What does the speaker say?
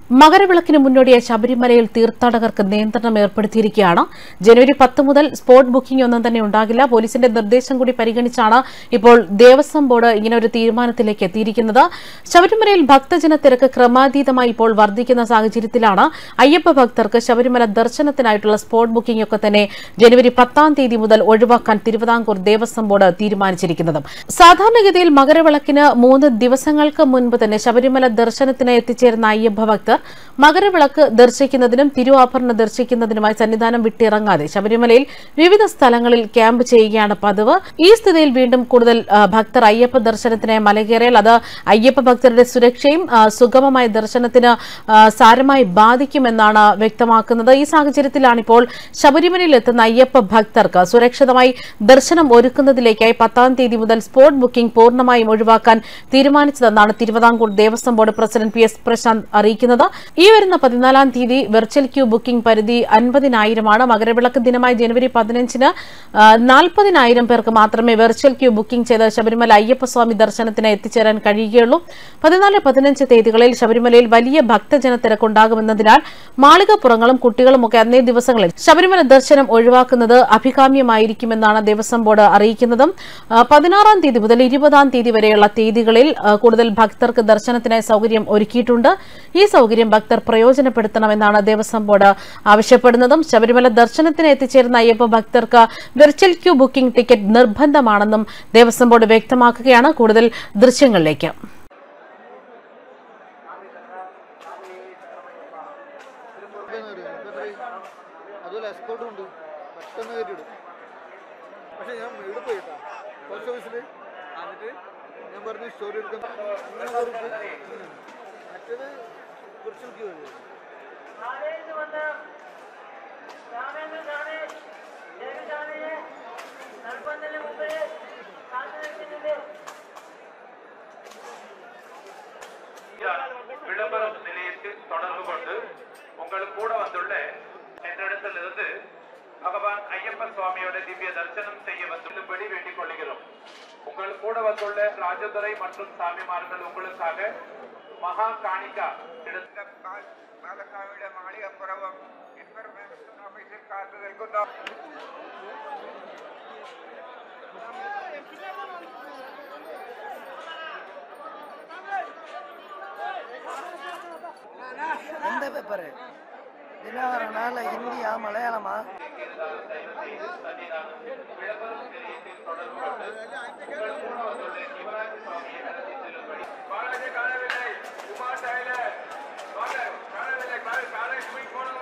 മകരവിളക്കിന് മുന്നോടിയായി ശബരിമലയിൽ തീർത്ഥാടകർക്ക് നിയന്ത്രണം ഏർപ്പെടുത്തിയിരിക്കുകയാണ്. ജനുവരി 10 മുതൽ സ്പോട്ട് ബുക്കിംഗ് ഒന്നും തന്നെ ഉണ്ടാകില്ല. പോലീസിന്റെ നിർദ്ദേശം കൂടി പരിഗണിച്ചാണ് ഇപ്പോൾ ദേവസ്വം ബോർഡ് ഇങ്ങനെ ഒരു തീരുമാനത്തിലേക്ക് എത്തിയിരിക്കുന്നത്. ശബരിമലയിൽ ഭക്തജന തിരക്ക് ക്രമാതീതമായി ഇപ്പോൾ വർദ്ധിക്കുന്ന സാഹചര്യത്തിലാണ് അയ്യപ്പ ഭക്തർക്ക് ശബരിമല ദർശനത്തിനായിട്ടുള്ള സ്പോട്ട് ബുക്കിംഗ് ഒക്കെ തന്നെ ജനുവരി 10 തീയതി മുതൽ ഒഴിവാക്കാൻ തിരുവിതാംകൂർ ദേവസ്വം ബോർഡ് തീരുമാനിച്ചിരിക്കുന്നത്. സാധാരണഗതിയിൽ മകരവിളക്കിന് 3 ദിവസങ്ങൾക്ക് മുൻപ് തന്നെ ശബരിമല ദർശനത്തിന് എത്തിച്ചേരുന്ന അയ്യപ്പ ഭക്തർ മകരവിളക്ക് ദർശിക്കുന്നതിനും തിരുവാഭരണ ദർശിക്കുന്നതിനുമായി സന്നിധാനം വിട്ടിറങ്ങാതെ ശബരിമലയിൽ വിവിധ സ്ഥലങ്ങളിൽ ക്യാമ്പ് ചെയ്യുകയാണ് പതിവ്. ഈ സ്ഥിതിയിൽ വീണ്ടും കൂടുതൽ ഭക്തർ അയ്യപ്പ ദർശനത്തിനായി മലകയറിയാൽ അത് അയ്യപ്പ ഭക്തരുടെ സുരക്ഷയും സുഗമമായ ദർശനത്തിന് സാരമായി ബാധിക്കുമെന്നാണ് വ്യക്തമാക്കുന്നത്. ഈ സാഹചര്യത്തിലാണ് ഇപ്പോൾ ശബരിമലയിൽ എത്തുന്ന അയ്യപ്പ ഭക്തർക്ക് സുരക്ഷിതമായി ദർശനം ഒരുക്കുന്നതിലേക്കായി 10 തീയതി മുതൽ സ്പോട്ട് ബുക്കിംഗ് പൂർണ്ണമായും ഒഴിവാക്കാൻ തീരുമാനിച്ചതെന്നാണ് Travancore Devaswom board president PS Prashant അറിയിക്കുന്നത്. ഈ വരുന്ന 14 തീയതി വെർച്വൽ ക്യൂ ബുക്കിംഗ് പരിധി 50,000 ആണ്. മകരവിളക്ക് ദിനമായ ജനുവരി 15-ന് 40,000 പേർക്ക് മാത്രമേ വെർച്വൽ ക്യൂ ബുക്കിംഗ് ചെയ്ത് ശബരിമല അയ്യപ്പസ്വാമി ദർശനത്തിന് എത്തിച്ചേരാൻ കഴിയുകയുള്ളൂ. 14, 15 തീയതികളിൽ ശബരിമലയിൽ വലിയ ഭക്തജന തിരക്കുണ്ടാകുമെന്നതിനാൽ മാളികപ്പുറങ്ങളും കുട്ടികളുമൊക്കെ അന്നേ ദിവസങ്ങളിൽ ശബരിമല ദർശനം ഒഴിവാക്കുന്നത് അഭികാമ്യമായിരിക്കുമെന്നാണ് ദേവസ്വം ബോർഡ് അറിയിക്കുന്നത്. 16 തീയതി മുതൽ 20 തീയതി വരെയുള്ള തീയതികളിൽ കൂടുതൽ ഭക്തർക്ക് ദർശനത്തിനായി സൌകര്യം ഒരുക്കിയിട്ടുണ്ട്. ഈ സൌകര്യം ഭക്തർ പ്രയോജനപ്പെടുത്തണമെന്നാണ് ദേവസ്വം ബോർഡ് ആവശ്യപ്പെടുന്നതും. ശബരിമല ദർശനത്തിന് എത്തിച്ചേരുന്ന അയ്യപ്പ ഭക്തർക്ക് വെർച്വൽ ക്യൂ ബുക്കിംഗ് ടിക്കറ്റ് നിർബന്ധമാണെന്നും ദേവസ്വം ബോർഡ് വ്യക്തമാക്കുകയാണ്. കൂടുതൽ ദൃശ്യങ്ങളിലേക്ക്. விளம்பரம் நிலையத்தில் தொடர்பு கொண்டு உங்கள் கூட வந்துள்ள என்னிடத்திலிருந்து பகவான் ஐயப்ப சுவாமியோட திவ்ய தரிசனம் செய்ய வந்துள்ளபடி வேண்டிக் கொள்கிறோம். உங்கள் கூட வந்துள்ள ராஜதுரை மற்றும் சாமிமார்கள் உங்களுக்காக மகா காணிக்கா പാലക്കാട് മാളികപ്പുറവും ഇൻഫർമേഷൻ ഓഫീസിൽ കാത്തു നിൽക്കുന്നു. எந்த பேப்பரு தினகரனால ஹிந்தியா மலையாளமா? காணவில்லை